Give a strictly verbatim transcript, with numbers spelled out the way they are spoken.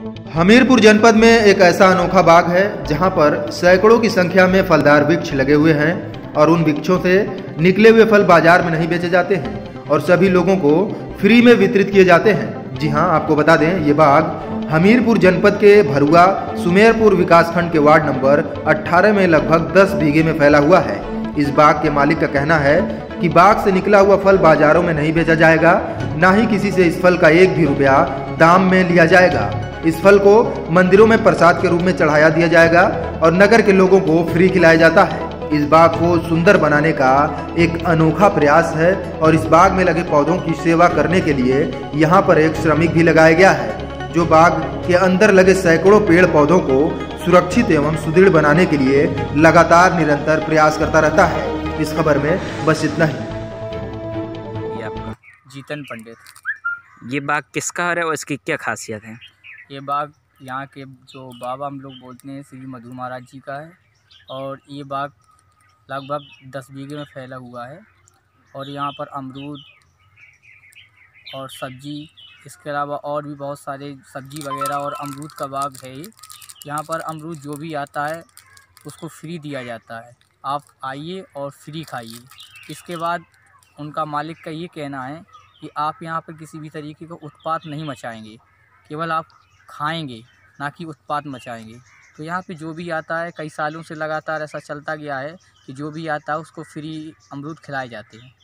हमीरपुर जनपद में एक ऐसा अनोखा बाग है जहां पर सैकड़ों की संख्या में फलदार वृक्ष लगे हुए हैं और उन वृक्षों से निकले हुए फल बाजार में नहीं बेचे जाते हैं और सभी लोगों को फ्री में वितरित किए जाते हैं। जी हां, आपको बता दें, ये बाग हमीरपुर जनपद के भरुआ सुमेरपुर विकासखंड के वार्ड नंबर अठारह में लगभग दस बीघे में फैला हुआ है। इस बाग के मालिक का कहना है कि बाग से निकला हुआ फल बाजारों में नहीं बेचा जाएगा, न ही किसी से इस फल का एक भी रुपया दाम में लिया जाएगा। इस फल को मंदिरों में प्रसाद के रूप में चढ़ाया दिया जाएगा और नगर के लोगों को फ्री खिलाया जाता है। इस बाग को सुंदर बनाने का एक अनोखा प्रयास है और इस बाग में लगे पौधों की सेवा करने के लिए यहाँ पर एक श्रमिक भी लगाया गया है, जो बाग के अंदर लगे सैकड़ों पेड़ पौधों को सुरक्षित एवं सुदृढ़ बनाने के लिए लगातार निरंतर प्रयास करता रहता है। इस खबर में बस इतना ही। ये आपका जीतन पंडित। ये बाग किसका है और इसकी क्या खासियत है? ये बाग यहाँ के जो बाबा हम लोग बोलते हैं श्री मधु महाराज जी का है और ये बाग लगभग दस बीघे में फैला हुआ है और यहाँ पर अमरूद और सब्जी, इसके अलावा और भी बहुत सारे सब्जी वगैरह और अमरूद का बाग है। ये यहाँ पर अमरूद जो भी आता है उसको फ्री दिया जाता है, आप आइए और फ्री खाइए। इसके बाद उनका मालिक का ये कहना है कि आप यहाँ पर किसी भी तरीके का उत्पात नहीं मचाएंगे, केवल आप खाएंगे, ना कि उत्पात मचाएंगे। तो यहाँ पे जो भी आता है, कई सालों से लगातार ऐसा चलता गया है कि जो भी आता है उसको फ्री अमरूद खिलाए जाते हैं।